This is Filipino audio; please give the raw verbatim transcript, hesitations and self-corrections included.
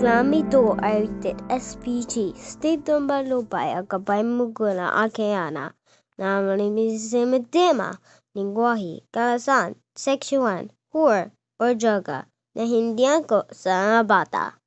Islamito aitet S P G state number lupay agabay mugula akeana na malimisemitema lingwahe kalasan sexual hur or jaga na hindi ako sa mga bata.